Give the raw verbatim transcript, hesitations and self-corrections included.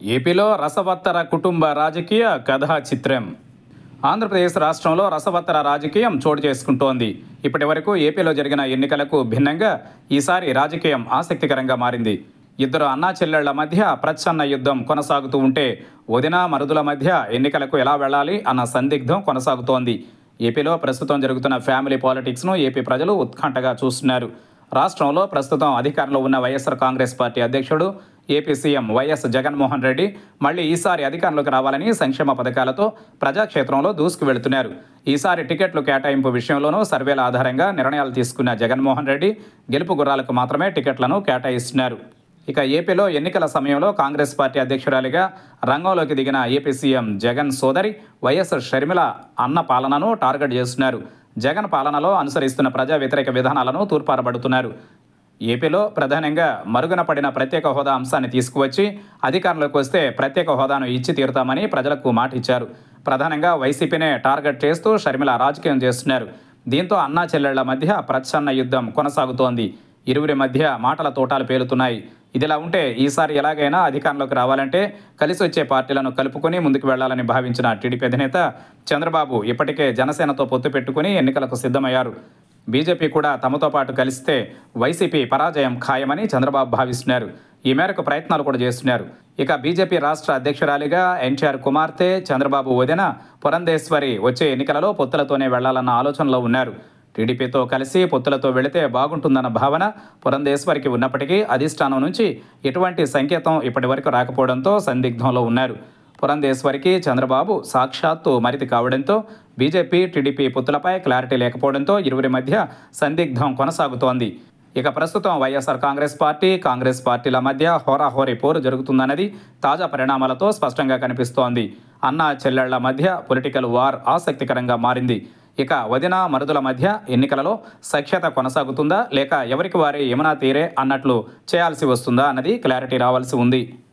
ఏపీలో రసవత్తర కుటుంబ రాజకీయ కథా చిత్రం. ఆంధ్రప్రదేశ్ రాష్ట్రంలో రసవత్తర రాజకీయం చోటు చేసుకుంటోంది. ఇప్పటి వరకు ఏపీలో జరిగిన ఎన్నికలకు భిన్నంగా ఈసారి రాజకీయం ఆసక్తికరంగా మారింది. ఇద్దరు అన్నా చెల్లెళ్ల మధ్య ప్రచ్ఛన్న యుద్ధం కొనసాగుతూ ఉంటే వదిన మరుదుల మధ్య ఎన్నికలకు ఎలా వెళ్ళాలి అన్న సందిగ్ధం కొనసాగుతోంది. ఏపీలో ప్రస్తుతం జరుగుతున్న ఫ్యామిలీ పాలిటిక్స్ను ఏపీ ప్రజలు ఉత్కంఠగా చూస్తున్నారు. రాష్ట్రంలో ప్రస్తుతం అధికారంలో ఉన్న వైఎస్ఆర్ కాంగ్రెస్ పార్టీ అధ్యక్షుడు AP CM YS Jaganmohan Reddy మళ్లీ ఈసారి అధికారంలోకి రావాలని సంక్షేమ పథకాలతో ప్రజాక్షేత్రంలో దూసుకు వెళుతున్నారు. ఈసారి టికెట్లు కేటాయింపు విషయంలోనూ సర్వేల ఆధారంగా నిర్ణయాలు తీసుకున్న జగన్మోహన్ రెడ్డి గెలుపు గుర్రాలకు మాత్రమే టికెట్లను కేటాయిస్తున్నారు. ఇక ఏపీలో ఎన్నికల సమయంలో కాంగ్రెస్ పార్టీ అధ్యక్షురాలిగా రంగంలోకి దిగిన ఏపీ సీఎం జగన్ సోదరి వైఎస్ షర్మిల అన్న పాలనను టార్గెట్ చేస్తున్నారు. జగన్ పాలనలో అనుసరిస్తున్న ప్రజా వ్యతిరేక విధానాలను తూర్పారబడుతున్నారు. ఏపీలో ప్రధానంగా మరుగున పడిన ప్రత్యేక హోదా అంశాన్ని తీసుకువచ్చి అధికారంలోకి వస్తే ప్రత్యేక హోదాను ఇచ్చి తీరుతామని ప్రజలకు మాట ఇచ్చారు. ప్రధానంగా వైసీపీనే టార్గెట్ చేస్తూ షర్మిల రాజకీయం చేస్తున్నారు. దీంతో అన్నా చెల్లెళ్ల మధ్య ప్రచ్ఛన్న యుద్ధం కొనసాగుతోంది. ఇరువురి మధ్య మాటల తోటాలు పేలుతున్నాయి. ఇదిలా ఉంటే ఈసారి ఎలాగైనా అధికారంలోకి రావాలంటే కలిసి వచ్చే పార్టీలను కలుపుకొని ముందుకు వెళ్లాలని భావించిన టీడీపీ అధినేత చంద్రబాబు ఇప్పటికే జనసేనతో పొత్తు పెట్టుకుని ఎన్నికలకు సిద్ధమయ్యారు. బీజేపీ కూడా తమతో పాటు కలిస్తే వైసీపీ పరాజయం ఖాయమని చంద్రబాబు భావిస్తున్నారు. ఈ మేరకు ప్రయత్నాలు కూడా చేస్తున్నారు. ఇక బీజేపీ రాష్ట్ర అధ్యక్షురాలిగా ఎన్టీఆర్ కుమార్తె చంద్రబాబు వదిన పురంధేశ్వరి వచ్చే ఎన్నికలలో పొత్తులతోనే వెళ్లాలన్న ఆలోచనలో ఉన్నారు. టీడీపీతో కలిసి పొత్తులతో వెళితే బాగుంటుందన్న భావన పురంధేశ్వరికి ఉన్నప్పటికీ అధిష్టానం నుంచి ఎటువంటి సంకేతం ఇప్పటి వరకు రాకపోవడంతో సందిగ్ధంలో ఉన్నారు. పురంధేశ్వరికి చంద్రబాబు సాక్షాత్తు మరిది కావడంతో బీజేపీ టీడీపీ పొత్తులపై క్లారిటీ లేకపోవడంతో ఇరువురి మధ్య సందిగ్ధం కొనసాగుతోంది. ఇక ప్రస్తుతం వైఎస్ఆర్ కాంగ్రెస్ పార్టీ కాంగ్రెస్ పార్టీల మధ్య హోరాహోరీ పోరు జరుగుతుందన్నది తాజా పరిణామాలతో స్పష్టంగా కనిపిస్తోంది. అన్నా చెల్లెళ్ల మధ్య పొలిటికల్ వార్ ఆసక్తికరంగా మారింది. ఇక వదిన మరుదుల మధ్య ఎన్నికలలో సఖ్యత కొనసాగుతుందా లేక ఎవరికి వారే యమునా తీరే అన్నట్లు చేయాల్సి వస్తుందా అన్నది క్లారిటీ రావాల్సి ఉంది.